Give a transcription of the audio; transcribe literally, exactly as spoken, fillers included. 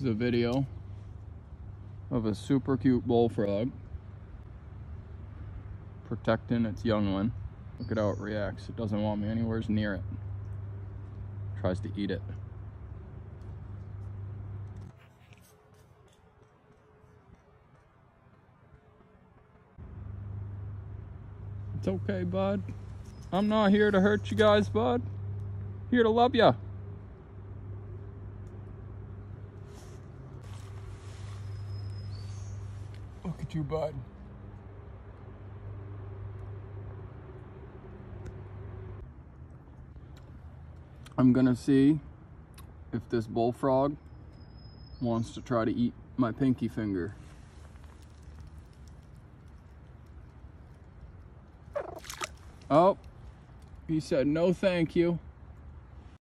is a video of a super cute bullfrog protecting its young one. Look at how it reacts. It doesn't want me anywhere near it. Tries to eat it. It's okay, bud. I'm not here to hurt you guys, bud. Here to love ya. Look at you, bud. I'm gonna see if this bullfrog wants to try to eat my pinky finger. Oh, he said no thank you.